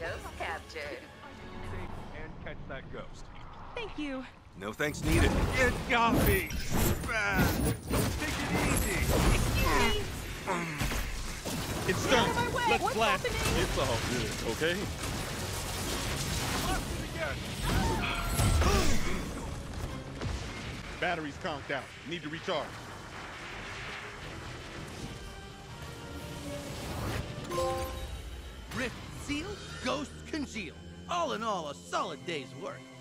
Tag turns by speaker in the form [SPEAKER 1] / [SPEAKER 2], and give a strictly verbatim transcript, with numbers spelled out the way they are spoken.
[SPEAKER 1] Ghost captured.
[SPEAKER 2] And catch that ghost.
[SPEAKER 3] Thank you.
[SPEAKER 4] No thanks needed.
[SPEAKER 2] It got me! Ah, take it easy!
[SPEAKER 5] It's done.
[SPEAKER 3] Out of my way.
[SPEAKER 5] Let's
[SPEAKER 3] What's
[SPEAKER 5] blast.
[SPEAKER 3] happening?
[SPEAKER 5] It's all good, okay?
[SPEAKER 2] Blast it again!
[SPEAKER 5] Battery's conked out. Need to recharge.
[SPEAKER 6] Rift seal, ghosts congeal. All in all, a solid day's work.